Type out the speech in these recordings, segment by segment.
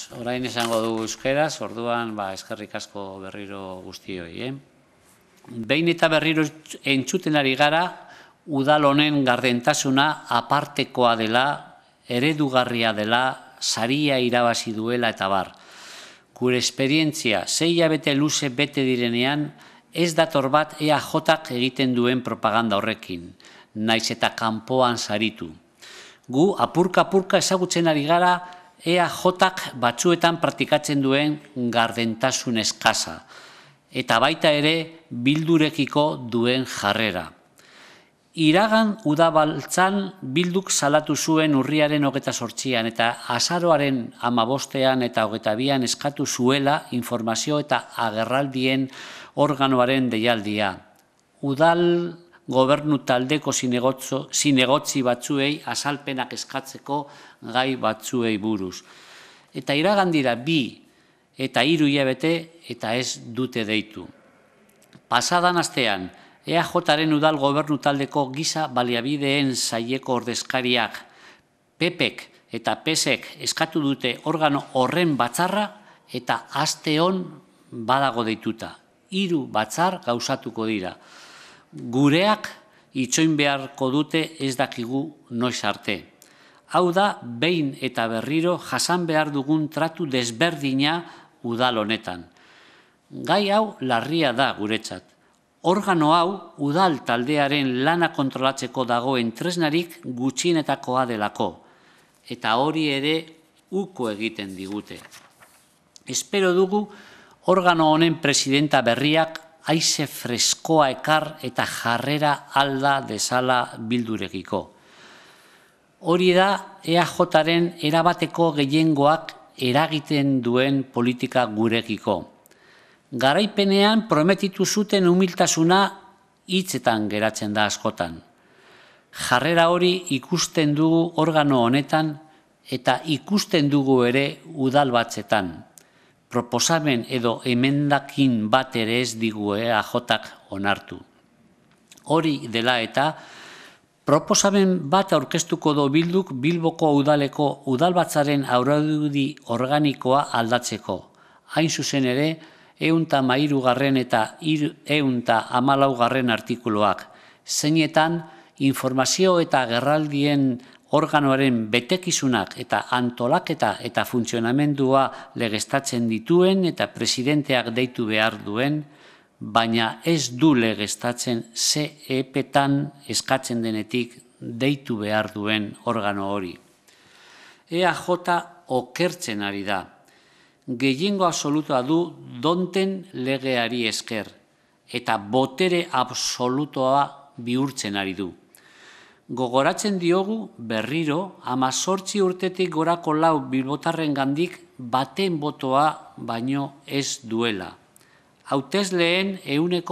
Orain esango dugu euskeraz, orduan eskerrik asko berriro guztioi. Behin eta berriro entzuten ari gara, udal honen gardentasuna apartekoa dela, eredugarria dela, saria irabazi duela eta bar. Gure esperientzia 6 hilabete luze bete direnean, ez dator bat EAJak egiten duen propaganda horrekin, naiz eta kanpoan saritu. Gu apurka-apurka ezagutzen ari gara EAJak batzuetan praktikatzen duen gardentasun eskasa, eta baita ere Bildurekiko duen jarrera. Iragan udabaltzan Bilduk salatu zuen urriaren 28an eta azaroaren 15ean eta 22an eskatu zuela informazio eta agerraldien organoaren deialdia. Udal gobernu taldeko zinegotzi batzuei azalpenak eskatzeko gai batzuei buruz. Eta iragan dira 2 eta 3 hilabete eta ez dute deitu. Pasadan astean, EAJaren udal gobernu taldeko giza baliabideen saileko ordezkariak PPek eta PSek eskatu dute organo horren batzarra eta aste hon badago deituta. 3 batzar gauzatuko dira. Gureak itxoin beharko dute ez dakigu noiz arte. Hau da, behin eta berriro jasan behar dugun tratu desberdina udal honetan. Gai hau larria da guretzat. Organo hau udal taldearen lana kontrolatzeko dagoen tresnarik gutxienetakoa delako. Eta hori ere uko egiten digute. Espero dugu organo honen presidenta berriak haize freskoa ekar eta jarrera alda dezala Bildurekiko. Hori da EAJaren erabateko gehiengoak eragiten duen politika gurekiko. Garaipenean prometitu zuten humiltasuna hitzetan geratzen da askotan. Jarrera hori ikusten dugu organo honetan eta ikusten dugu ere udal batzetan. Proposamen edo emendakin bat ere ez digu EAJak onartu. Hori dela eta proposamen bat aurkeztuko do Bilduk Bilboko udaleko udalbatzaren araudi organikoa aldatzeko. Hain zuzen ere, 113 eta 114 artikuluak, zeinetan informazio eta agerraldien organoaren betekizunak eta antolaketa eta funtzionamendua legeztatzen dituen eta presidenteak deitu behar duen, baina ez du legeztatzen ze epetan eskatzen denetik deitu behar duen organo hori. EAJ okertzen ari da. Gehiengo absolutoa du donten legeari esker eta botere absolutoa bihurtzen ari du. Gogoratzen diogu berriro 18 urtetik gorako 4 bilbotarren gandik baten botoa baino ez duela. Hautesleen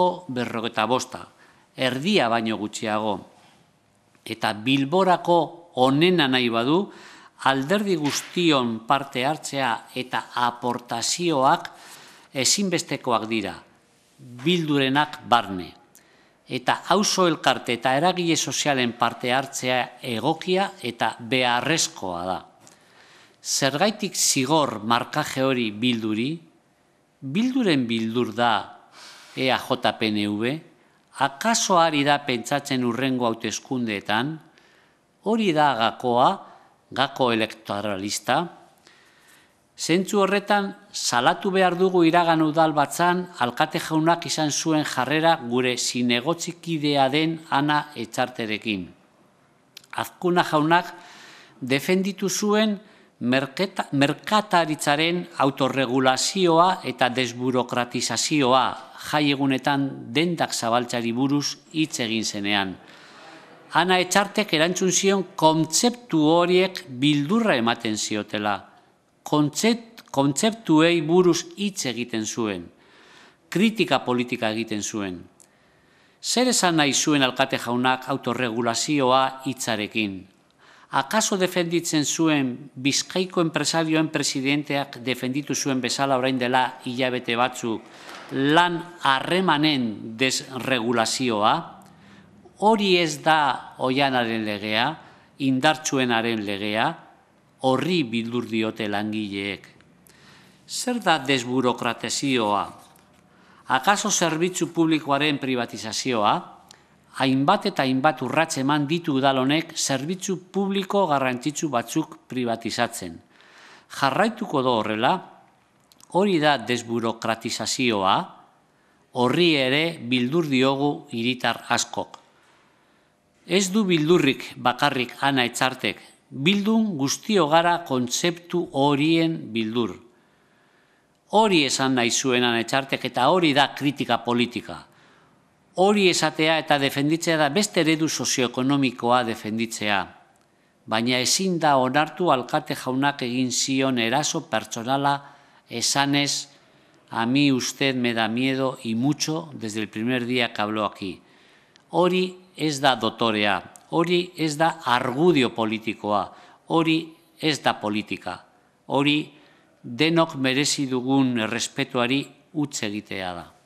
155, erdia baino gutxiago. Eta Bilborako onena nahi badu, alderdi guztion parte hartzea eta aportazioak ezinbestekoak dira, Bildurenak barne. Eta auzo elkarte eta eragile sozialen parte hartzea egokia eta beharrezkoa da. Zergaitik zigor markaje hori Bilduri? Bilduren bildur da EAJ-PNV? Akaso ari da pentsatzen urrengo hauteskundeetan? Hori da gakoa, gako elektoralista? Zentzu horretan, salatu behar dugu iragan udal batzan, alkate jaunak izan zuen jarrera gure zinegotzikidea den Ana Etxarterekin. Azkuna jaunak defenditu zuen merkataritzaren autorregulazioa eta desburokratizazioa jai egunetan dendak zabaltzari buruz hitz egin zenean. Ana Etxartek erantzun zion kontzeptu horiek beldurra ematen ziotela. Kontzeptuei buruz hitz egiten zuen. Kritika politika egiten zuen. Zer esan nahi zuen alkate jaunak autorregulazioa hitzarekin? Akaso defenditzen zuen Bizkaiko enpresarioen presidenteak defenditu zuen bezala orain dela hilabete batzuk lan harremanen desregulazioa? Hori ez da Oianaren legea, indartsuenaren legea, horri bildur diote langileek. Zer da desburokratizazioa? Akaso zerbitzu publikoaren privatizazioa? Hainbat eta hainbat urrats eman ditu udal honek zerbitzu publiko garrantzitsu batzuk privatizatzen. Jarraituko da horrela, hori da desburokratizazioa, horri ere bildur diogu hiritar askok. Ez du bildurrik bakarrik Ana Etxartek, bildun guztio gara kontzeptu horien bildur. Hori esan nahi zuen Ana Etxartek eta hori da kritika politika. Hori esatea eta defenditzea da beste eredu sozioekonomikoa defenditzea. Baina ezin da onartu alkate jaunak egin zion eraso pertsonala esanez, a mí usted me da miedo y mucho desde el primer día que habló aquí. Hori ez da dotorea, hori ez da argudio politikoa, hori ez da politika, hori denok merezi dugun errespetuari huts egitea da.